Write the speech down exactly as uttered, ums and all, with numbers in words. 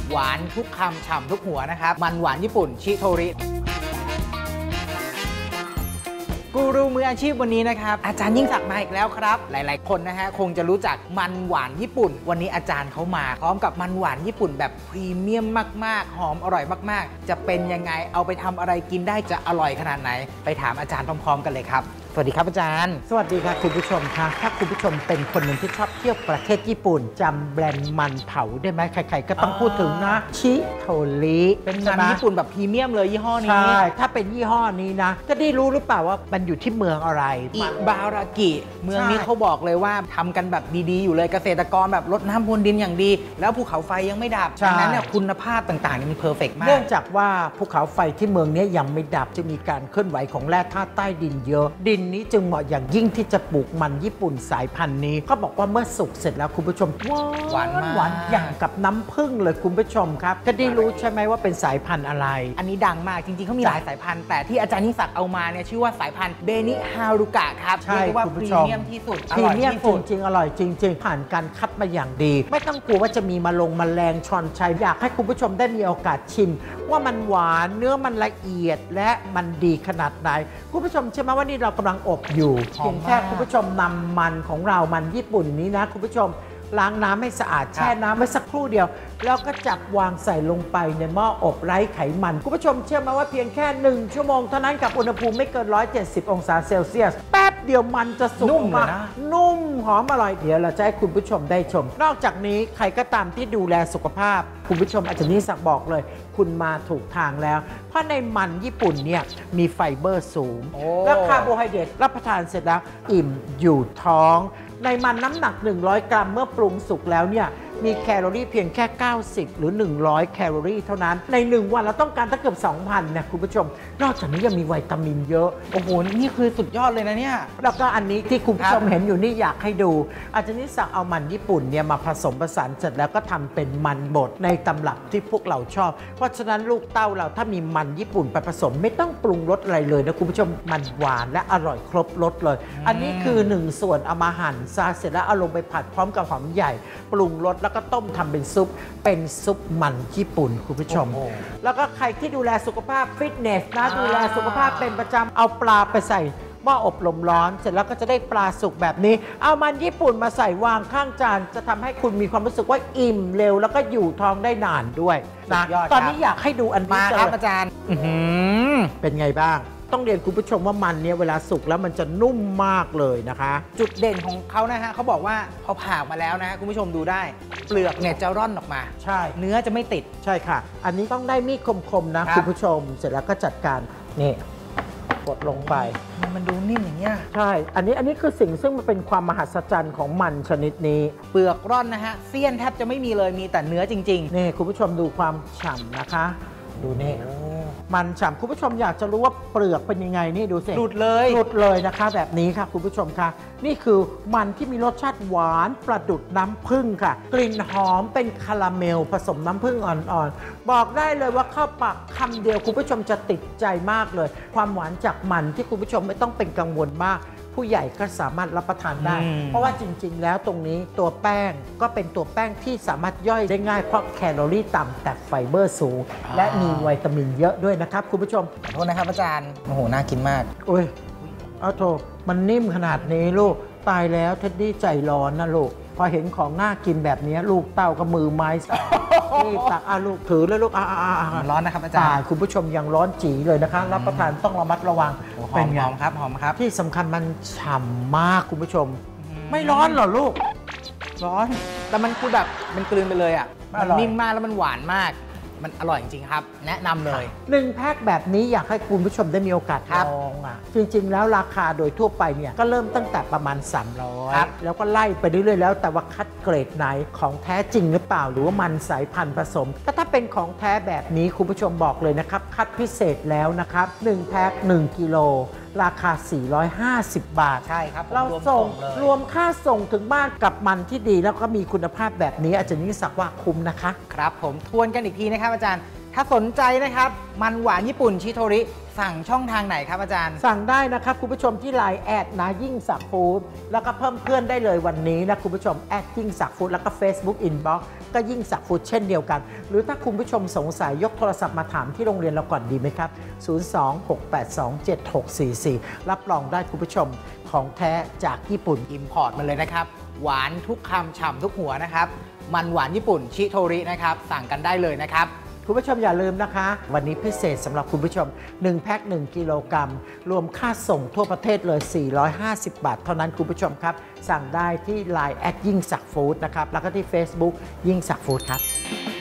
หวานทุกคำฉ่ำทุกหัวนะครับมันหวานญี่ปุ่นชิโทริกูรูมืออาชีพวันนี้นะครับอาจารย์ยิ่งศักดิ์มาอีกแล้วครับหลายๆคนนะฮะคงจะรู้จักมันหวานญี่ปุ่นวันนี้อาจารย์เขามาพร้อมกับมันหวานญี่ปุ่นแบบพรีเมียมมากๆหอมอร่อยมากๆจะเป็นยังไงเอาไปทำอะไรกินได้จะอร่อยขนาดไหนไปถามอาจารย์พร้อมๆกันเลยครับสวัสดีครับอาจารย์สวัสดีค่ะคุณผู้ชมค่ะถ้าคุณผู้ชมเป็นคนหนึ่งที่ชอบเที่ยวประเทศญี่ปุ่นจำแบรนด์มันเผาได้ไหมใครๆก็ต้องพูดถึงนะชิโทริเป็นมันญี่ปุ่นแบบพรีเมียมเลยยี่ห้อนี้ใช่ถ้าเป็นยี่ห้อนี้นะจะได้รู้หรือเปล่าว่ามันอยู่ที่เมืองอะไรอิบารากิเมืองนี้เขาบอกเลยว่าทำกันแบบดีๆอยู่เลยเกษตรกรแบบรดน้ำพรวนดินอย่างดีแล้วภูเขาไฟยังไม่ดับดังนั้นเนี่ยคุณภาพต่างๆมันเพอร์เฟกต์มากเนื่องจากว่าภูเขาไฟที่เมืองนี้ยังไม่ดับจะมีการเคลื่อนไหวของแร่ธาตุใต้ดินเยอะดินนี้จึงเหมาะอย่างยิ่งที่จะปลูกมันญี่ปุ่นสายพันธุ์นี้เขาบอกว่าเมื่อสุกเสร็จแล้วคุณผู้ชมหวานหวานอย่างกับน้ำผึ้งเลยคุณผู้ชมครับจะได้รู้ใช่ไหมว่าเป็นสายพันธุ์อะไรอันนี้ดังมากจริงๆเขามีหลายสายพันธุ์แต่ที่อาจารย์นิสักเอามาเนี่ยชื่อว่าสายพันธุ์เบนิฮารุกะครับใช่ว่าคุณพรีผู้ชมเมียมที่สุดพรีเมียมจริงๆอร่อยจริงๆผ่านการคัดมาอย่างดีไม่ต้องกลัวว่าจะมีมาลงแมลงชอนชัยอยากให้คุณผู้ชมได้มีโอกาสชิมว่ามันหวานเนื้อมันละเอียดและมันดีขนาดไหนคุณผู้ชมเชื่อไหมว่านี่เรากำลังอบอยู่เพียงแค่คุณผู้ชมนำมันของเรามันญี่ปุ่นนี้นะคุณผู้ชมล้างน้ำให้สะอาดแช่น้ำไว้สักครู่เดียวแล้วก็จับวางใส่ลงไปในหม้ออบไร้ไขมันคุณผู้ชมเชื่อไหมว่าเพียงแค่หนึ่งชั่วโมงเท่านั้นกับอุณหภูมิไม่เกินหนึ่งร้อยเจ็ดสิบองศาเซลเซียสแป๊บเดียวมันจะสุกออกมานุ่มหอมอร่อยเดี๋ยวเราจะให้คุณผู้ชมได้ชมนอกจากนี้ใครก็ตามที่ดูแลสุขภาพคุณผู้ชมอาจารย์นิสักบอกเลยคุณมาถูกทางแล้วเพราะในมันญี่ปุ่นเนี่ยมีไฟเบอร์สูงและคาร์โบไฮเดรตรับประทานเสร็จแล้วอิ่มอยู่ท้องในมันน้ำหนักหนึ่งร้อยกรัมเมื่อปรุงสุกแล้วเนี่ยมีแคลอรี่เพียงแค่เก้าสิบหรือหนึ่งร้อยแคลอรี่เท่านั้นในหนึ่งวันเราต้องการตั้งเกือบ สองพัน นะคุณผู้ชมนอกจากนี้ยังมีวิตามินเยอะโอ้โหนี่คือสุดยอดเลยนะเนี่ยแล้วก็อันนี้ที่คุณผู้ชมเห็นอยู่นี่อยากให้ดูอาจารย์นิสักเอามันญี่ปุ่นเนี่ยมาผสมผสานเสร็จแล้วก็ทำเป็นมันบดในตำรับที่พวกเราชอบเพราะฉะนั้นลูกเต้าเราถ้ามีมันญี่ปุ่นไปผสมไม่ต้องปรุงรสอะไรเลยนะคุณผู้ชมมันหวานและอร่อยครบรสเลยอันนี้คือหนึ่งส่วนเอามาหั่นซาเสร็จแล้วเอาลงไปผัดพร้อมกับหอมใหญ่ปรุงรสแล้วก็ต้มทำเป็นซุปเป็นซุปมันญี่ปุ่นคุณผู้ชมแล้วก็ใครที่ดูแลสุขภาพฟิตเนสนะดูแลสุขภาพเป็นประจำเอาปลาไปใส่หม้ออบลมร้อนเสร็จแล้วก็จะได้ปลาสุกแบบนี้เอามันญี่ปุ่นมาใส่วางข้างจานจะทำให้คุณมีความรู้สึกว่าอิ่มเร็วแล้วก็อยู่ท้องได้นานด้วยนะตอนนี้อยากให้ดูอันนี้ครับอาจารย์เป็นไงบ้างต้องเรียนคุณผู้ชมว่ามันเนี่ยเวลาสุกแล้วมันจะนุ่มมากเลยนะคะจุดเด่นของเขานะฮะเขาบอกว่าพอผ่ามาแล้วนะฮะคุณผู้ชมดูได้เปลือกเนี่ยจะร่อนออกมาใช่เนื้อจะไม่ติดใช่ค่ะอันนี้ต้องได้มีดคมๆนะคุณผู้ชมเสร็จแล้วก็จัดการนี่กดลงไปมันดูนิ่มอย่างเงี้ยใช่อันนี้อันนี้คือสิ่งซึ่งมันเป็นความมหัศจรรย์ของมันชนิดนี้เปลือกร่อนนะฮะเสี้ยนแทบจะไม่มีเลยมีแต่เนื้อจริงๆนี่คุณผู้ชมดูความฉ่ำนะคะดูนี่มันฉ่ำคุณผู้ชมอยากจะรู้ว่าเปลือกเป็นยังไงนี่ดูสิหลุดเลยหลุดเลยนะคะแบบนี้ค่ะคุณผู้ชมค่ะนี่คือมันที่มีรสชาติหวานประดุจน้ำผึ้งค่ะกลิ่นหอมเป็นคาราเมลผสมน้ำผึ้งอ่อนๆบอกได้เลยว่าเข้าปากคำเดียวคุณผู้ชมจะติดใจมากเลยความหวานจากมันที่คุณผู้ชมไม่ต้องเป็นกังวลมากผู้ใหญ่ก็สามารถรับประทานได้เพราะว่าจริงๆแล้วตรงนี้ตัวแป้งก็เป็นตัวแป้งที่สามารถย่อยได้ง่ายเพราะแคลอรี่ต่ำแต่ไฟเบอร์สูงและมีวิตามินเยอะด้วยนะครับคุณผู้ชมขอโทษนะครับอาจารย์โอ้โหน่ากินมากโอ้ยเอาโถมันนิ่มขนาดนี้ลูกตายแล้วเท็ดดี้ใจร้อนนะลูกพอเห็นของน่ากินแบบนี้ลูกเต้าก็มือไม้รีบตักอาลูกถือแล้วลูกอ่าร้อนนะครับอาจารย์คุณผู้ชมยังร้อนจีเลยนะคะรับประทานต้องระมัดระวังเป็นหอมครับหอมครับที่สำคัญมันฉ่ำมากคุณผู้ชมไม่ร้อนหรอลูกร้อนแต่มันคือแบบมันกลืนไปเลยอ่ะมันนิ่มมากแล้วมันหวานมากมันอร่อยจริงๆครับแนะนำเลยหนึ่งแพ็คแบบนี้อยากให้คุณผู้ชมได้มีโอกาสลองอ่ะจริงๆแล้วราคาโดยทั่วไปเนี่ยก็เริ่มตั้งแต่ประมาณสามร้อยแล้วก็ไล่ไปเรื่อยๆแล้วแต่ว่าคัดเกรดไหนของแท้จริงหรือเปล่าหรือว่ามันสายพันธุ์ผสมแต่ถ้าเป็นของแท้แบบนี้คุณผู้ชมบอกเลยนะครับคัดพิเศษแล้วนะครับหนึ่งแพ็คหนึ่งกิโลราคาสี่ร้อยห้าสิบบาทใช่ครับเราส่งรวมค่าส่งถึงบ้านกับมันที่ดีแล้วก็มีคุณภาพแบบนี้อาจารย์นิสักว่าคุ้มนะคะครับผมทวนกันอีกทีนะครับอาจารย์ถ้าสนใจนะครับมันหวานญี่ปุ่นชิโทริสั่งช่องทางไหนครับอาจารย์สั่งได้นะครับคุณผู้ชมที่ไลน์แอดนะยิ่งศักดิ์ฟู้ดแล้วก็เพิ่มเพื่อนได้เลยวันนี้นะคุณผู้ชมแอดยิ่งศักดิ์ฟู้ดแล้วก็ Facebook Inbox ก็ยิ่งศักดิ์ฟู้ดเช่นเดียวกันหรือถ้าคุณผู้ชมสงสัยยกโทรศัพท์มาถามที่โรงเรียนเราก่อนดีไหมครับศูนย์ สอง หก แปด สอง เจ็ด หก สี่ สี่รับรองได้คุณผู้ชมของแท้จากญี่ปุ่นอิมพอร์ตมาเลยนะครับหวานทุกคำฉ่ำทุกหัวนะครับมันหวานญี่ปุ่นชิโทรินะครับสั่งกันได้เลยนะครับคุณผู้ชมอย่าลืมนะคะวันนี้พิเศษสำหรับคุณผู้ชมหนึ่งแพ็คหนึ่งกิโลกรัมรวมค่าส่งทั่วประเทศเลยสี่ร้อยห้าสิบบาทเท่านั้นคุณผู้ชมครับสั่งได้ที่ ไลน์ แอดยิ่งศักดิ์ฟู้ดนะครับแล้วก็ที่ Facebook ยิ่งศักดิ์ฟู้ดครับ